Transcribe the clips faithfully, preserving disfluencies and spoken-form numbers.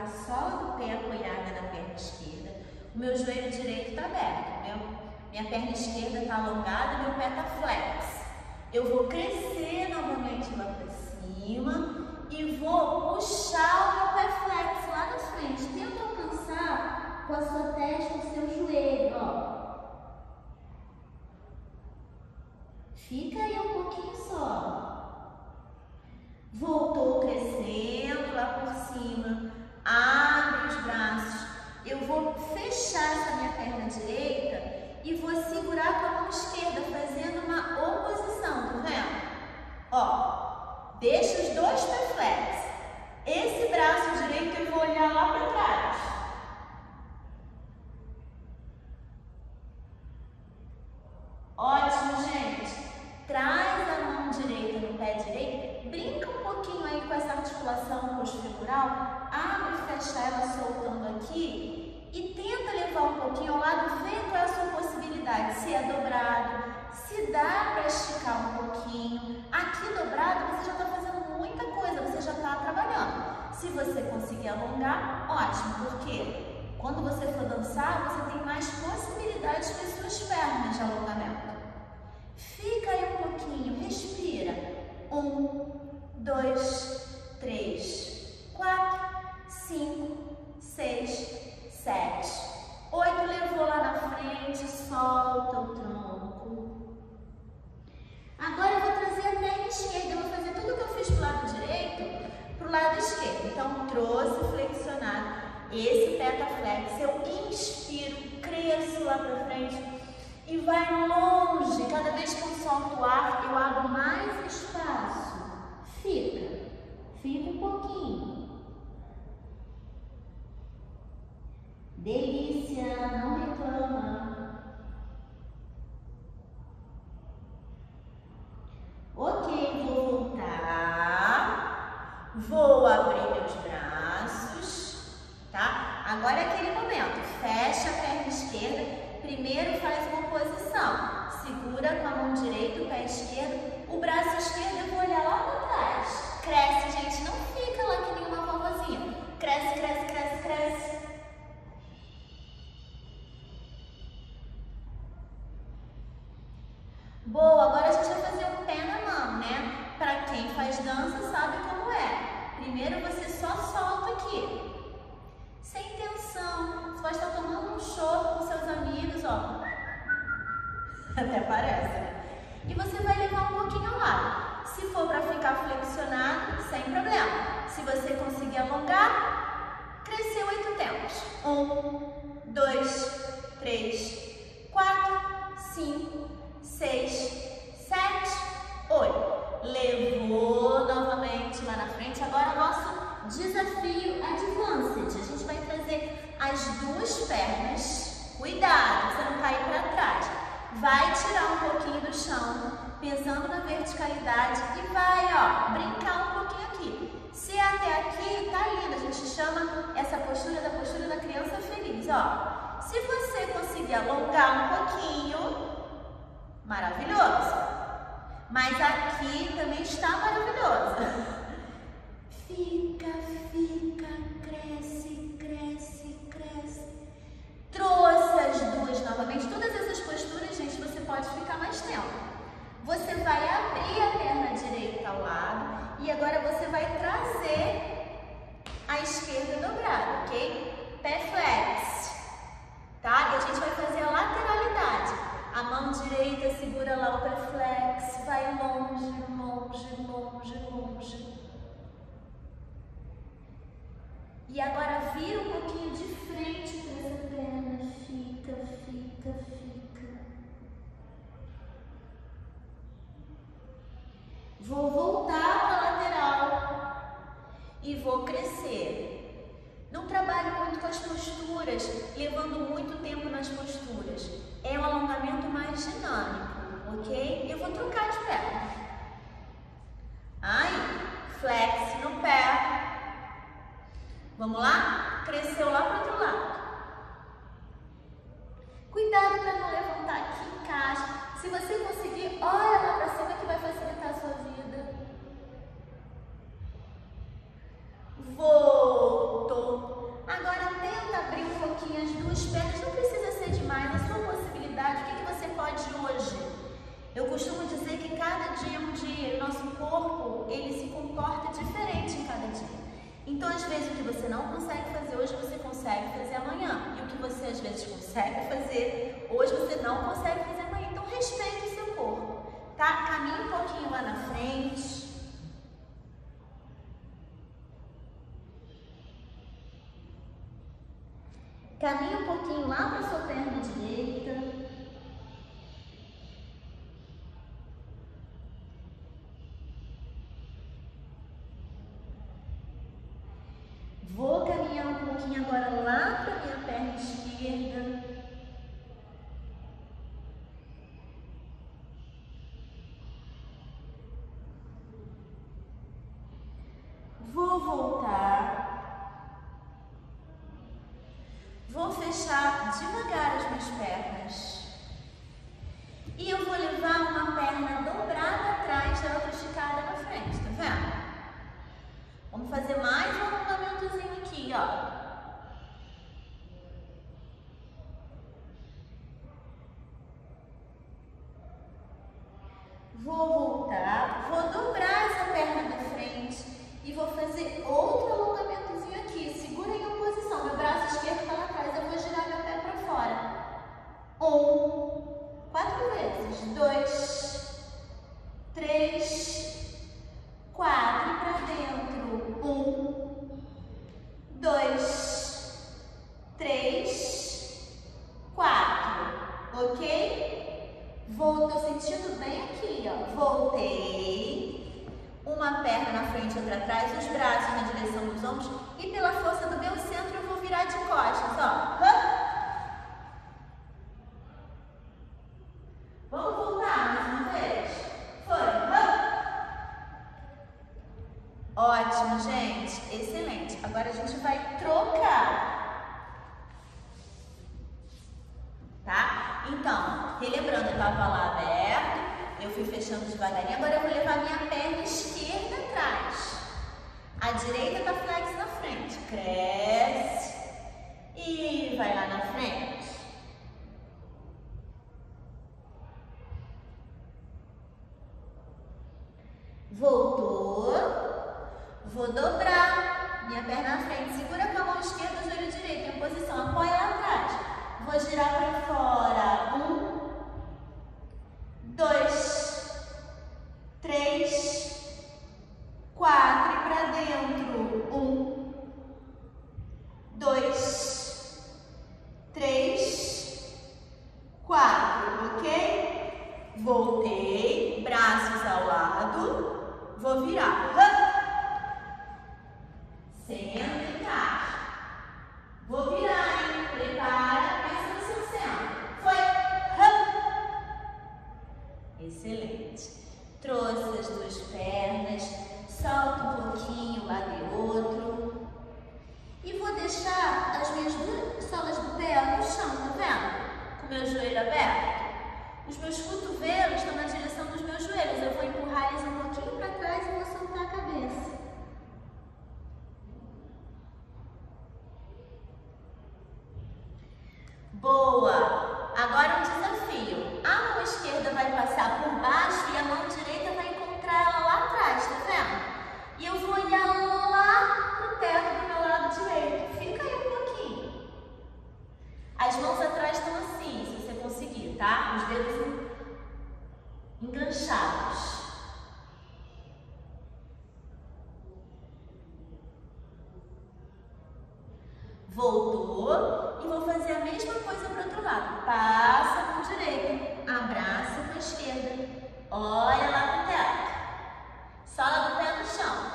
sola do pé apoiada na perna esquerda. O meu joelho direito está aberto, meu, minha perna esquerda está alongada e meu pé está flex. Eu vou crescer novamente lá para cima e vou puxar o meu pé flex lá na frente. Tenta alcançar com a sua testa o seu joelho, ó. Fica aí um pouquinho só. Voltou crescendo lá por cima. Abre os braços. Eu vou fechar essa minha perna direita e vou segurar com a mão esquerda, fazendo uma oposição, tá vendo? Ó, deixa os dois pés flex. Esse braço direito eu vou olhar lá para trás. Ótimo, gente. Traz a mão direita no pé direito, brinca um pouquinho aí com essa articulação coxofemoral, abre e fecha ela soltando aqui e tenta levar um pouquinho ao lado, vê qual é a sua possibilidade, se é dobrado, se dá para esticar um pouquinho. Aqui dobrado você já está fazendo muita coisa, você já está trabalhando. Se você conseguir alongar, ótimo, porque quando você for dançar, você tem mais possibilidades com as suas pernas de alongamento. Fica aí um pouquinho, respira. Um, dois, três, quatro, cinco, seis, sete, oito. Levou lá na frente, solta o tronco. Agora eu vou trazer a perna esquerda. Eu vou fazer tudo que eu fiz pro lado direito, pro lado esquerdo. Então, trouxe flexionado. Esse pé tá flex. Eu inspiro, cresço lá pra frente. E vai longe, cada vez que eu solto o ar, eu abro mais espaço. Fica, fica um pouquinho. Delícia, não reclama. Ok, vou voltar. Vou abrir meus braços, tá? Agora é aquele momento, fecha a perna esquerda. Primeiro faz uma posição, segura com a mão direita o pé esquerdo, o braço esquerdo eu vou olhar lá para trás. Cresce, gente, não fica lá que nem uma vovozinha. Cresce, cresce, cresce, cresce. Boa, agora a gente vai fazer um pé na mão, né? Para quem faz dança sabe como é. Primeiro você só solta aqui. Sem tensão, você pode estar tomando um chopp com seus amigos, ó. Até parece, né? E você vai levar um pouquinho ao lado. Se for para ficar flexionado, sem problema. Se você conseguir alongar, cresceu oito tempos. Um, dois, três, quatro, cinco, seis, sete, oito. Levou novamente lá na frente. Agora nosso desafio Advanced. A gente vai trazer as duas pernas. Cuidado, você não cair para trás. Vai tirar um pouquinho do chão, pensando na verticalidade e vai, ó, brincar um pouquinho aqui. Se até aqui, tá lindo. A gente chama essa postura da postura da criança feliz, ó. Se você conseguir alongar um pouquinho, maravilhoso. Mas aqui também está maravilhoso. Fica, fica, cresce, cresce, cresce. Trouxe as duas novamente. Todas essas posturas, gente, você pode ficar mais tempo. Você vai abrir a perna direita ao lado e agora você vai trazer a esquerda dobrada, ok? Pé flex, tá? E a gente vai fazer a lateralidade. A mão direita segura lá o pé flex, vai longe, longe, longe, longe. E agora vira um pouquinho de frente para essa perna. Fica, fica, fica. Vou voltar para a lateral e vou crescer. Não trabalho muito com as posturas, levando muito tempo nas posturas. É um alongamento mais dinâmico, ok? Eu vou trocar de perna. Aí, flex no pé. Vamos lá? Cresceu lá para o outro lado. Cuidado para não levantar aqui em caixa. Se você conseguir, olha lá para cima que vai facilitar a sua vida. Voltou. importa diferente em cada dia. Então, às vezes, o que você não consegue fazer hoje, você consegue fazer amanhã. E o que você, às vezes, consegue fazer hoje, você não consegue fazer amanhã. Então, respeite o seu corpo, tá? Caminhe um pouquinho lá na frente. Caminhe um pouquinho lá para a sua perna direita. Vou caminhar um pouquinho agora lá para a minha perna esquerda. Vou voltar. Vou fechar devagar as minhas pernas. E eu vou levar uma perna dobrada atrás e a outra esticada na frente, tá vendo? Vamos fazer mais um alongamentozinho aqui, ó. Vou voltar, vou dobrar essa perna da frente e vou fazer outro alongamentozinho aqui. Segura em uma posição, meu braço esquerdo está lá atrás, eu vou girar meu pé para fora. Um, quatro vezes, dois, três, quatro, e para dentro. Um, dois, três, quatro, ok? Vou, tô sentindo bem aqui, ó. Voltei. Uma perna na frente, outra atrás, os braços na direção dos ombros. E pela força do meu centro, eu vou virar de costas, ó. Vamos voltar mais uma vez? Foi. Ótimo, gente. Excelente. Agora a gente vai trocar. Tá? Então, relembrando, eu estava lá aberto, eu fui fechando devagarinho, agora eu vou levar minha perna esquerda atrás. A direita tá flex na frente. Cresce e vai lá na frente. Voltou. Vou dobrar minha perna na frente. Segura com a mão esquerda, o joelho direito em posição. Apoia lá atrás. Vou girar para fora. Um, dois, três, quatro. E para dentro. Um, dois, três, quatro. Ok? Voltei. Braços ao lado. Vou virar. Senta e encaixa. Vou virar, hein? Prepara. Pensa no seu centro. Foi. Excelente. Trouxe as duas pernas. Solta um pouquinho, lado e outro. E vou deixar as minhas duas solas do pé no chão, tá vendo? Com o meu joelho aberto. Os meus cotovelos estão na direção dos meus joelhos. Eu vou empurrar eles um pouquinho para trás e vou soltar a cabeça. Boa! Agora um desafio. A mão esquerda vai passar por baixo e a mão direita vai encontrar ela lá atrás, tá vendo? E eu vou olhar lá pro teto do meu lado direito. Fica aí um pouquinho. As mãos atrás estão assim, se você conseguir, tá? Os dedos enganchados. Voltou e vou fazer a mesma coisa para o outro lado. Passa com o direito, abraça com a esquerda. Olha lá pro teto. Sola do pé no chão.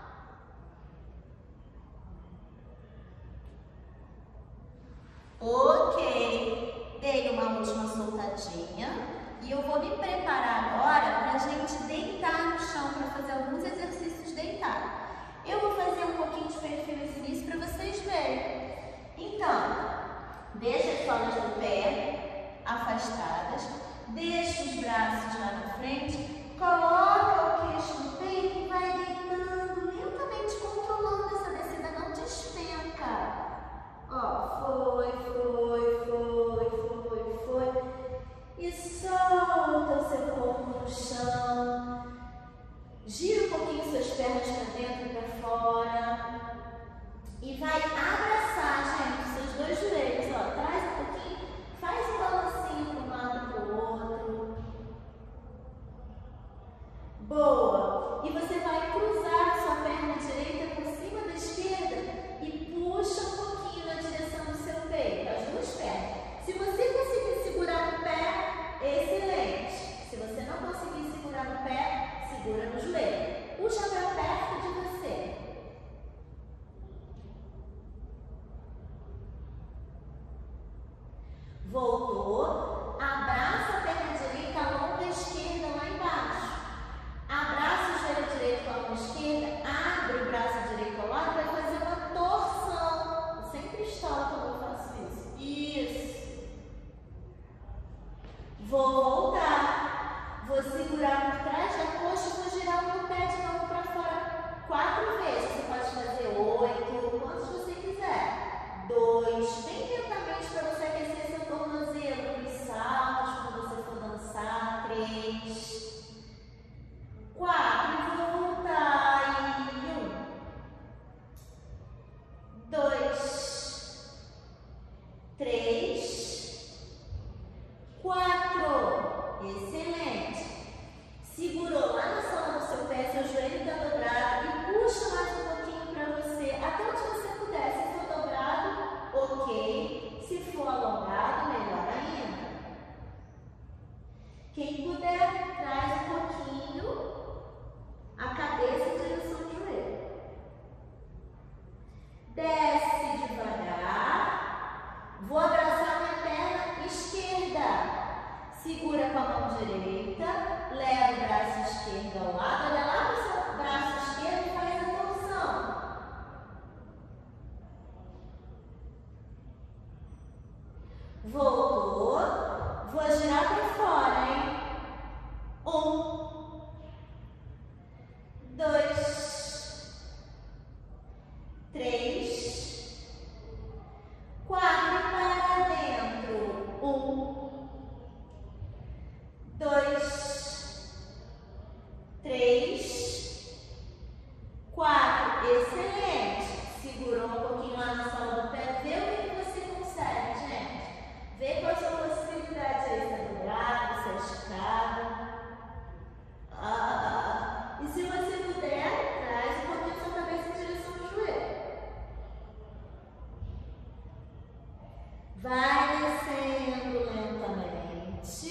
Ok. Dei uma última soltadinha. E eu vou me preparar agora para a gente deitar no chão, para fazer alguns exercícios deitados. Eu vou fazer um pouquinho de perfil nesse início para vocês verem. Então, deixa as solas do pé afastadas, deixa os braços lá na frente, coloca o queixo no peito e vai deitando lentamente, controlando essa descida, não despenca. Ó, foi, foi, foi, foi, foi. E solta o seu corpo no chão. Gira um pouquinho suas pernas para dentro e para fora. E vai abraçar, gente, seus dois joelhos. Ó, traz um pouquinho, faz um balancinho para um lado e para o outro. Boa! E você vai cruzar sua perna direita por cima da esquerda e puxa um pouquinho na direção do seu peito, as duas pernas. Se você conseguir segurar no pé, excelente. Se você não conseguir segurar no pé, segura no joelho. Puxa para perto de você. Voltou. Abraça a perna direita, alonga a esquerda lá embaixo. Abraça o joelho direito com a mão esquerda, abre o braço direito ao lado e vai fazer uma torção. Eu sempre estalo quando eu faço isso. Isso. Vou voltar. Vou segurar por trás da coxa e vou girar o meu pé de novo para fora quatro vezes. Você pode fazer oito, quantos você quiser. Dois, bem lentamente para você aquecer seu tornozelo nos saltos, quando você for dançar. Três, quatro, e vou voltar. E um, dois, três, quatro. Excelente. Segurou lá na sola do seu pé, seu joelho está dobrado e puxa mais um pouquinho para você, até onde você puder. Se for dobrado, ok. Se for alongado, melhor ainda. Quem puder, traz um pouquinho a cabeça em direção ao joelho. Desce devagar. Vou abraçar minha perna esquerda. Segura com a mão direita, leva o braço esquerdo ao lado, olha lá para o seu braço esquerdo e faz a torção. Voltou, vou girar para fora, hein? Um, dois, três, quatro, para dentro. Um, dois, três, quatro. Excelente. Segurou um pouquinho lá na sola do pé. Vê o que você consegue, gente. Vê qual a sua possibilidade. Se está dobrado, se é esticado. Ah, e se você puder, traz um pouquinho sua cabeça em direção ao joelho. Vai descendo lentamente.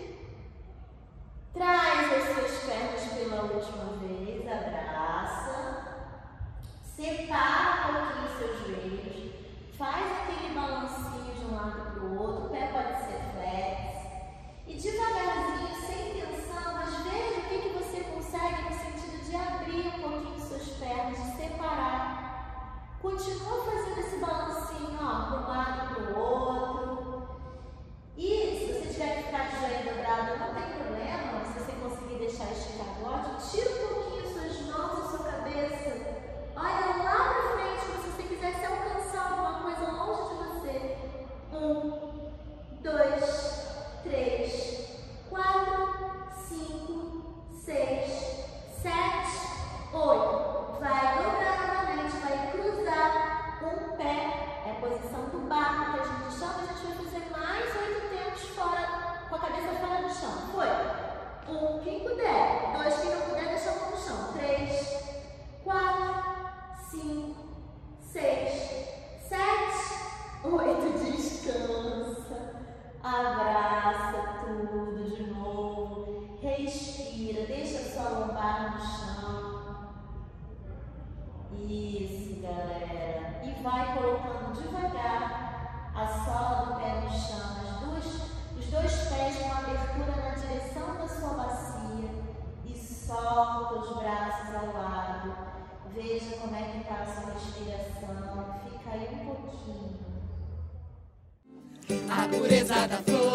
Traz as suas pernas pela última vez, abraça, separa um pouquinho os seus joelhos, faz aquele balancinho de um lado para o outro, o pé pode ser flex, e devagarzinho, sem tensão, mas veja o que, que você consegue no sentido de abrir um pouquinho suas pernas, de separar. Continua fazendo esse balancinho, ó, para um lado e para o outro. E se você tiver que ficar de joelho dobrado, não tem problema. Se você conseguir deixar esticado, ótimo. Tira um pouquinho suas mãos e sua cabeça. Olha lá na frente, como se você quisesse alcançar alguma coisa longe de você. Um, dois, três, quatro, cinco, seis, sete, oito. Vai dobrar novamente, vai cruzar um pé. É a posição do barco que a gente chama. A gente vai fazer mais oito tempos fora, com a cabeça fora do chão. Foi. Um, quem puder. Dois, quem não puder, deixa a mão no chão. Três, quatro, cinco, seis, sete, oito. Descansa. Abraça tudo de novo. Respira. Deixa a sua lombar no chão. Isso, galera. E vai colocando devagar a sola do pé no chão, as duas, os dois pés com abertura na direção da sua bacia e solta os braços ao lado. Veja como é que está a sua respiração. Fica aí um pouquinho. A pureza da flor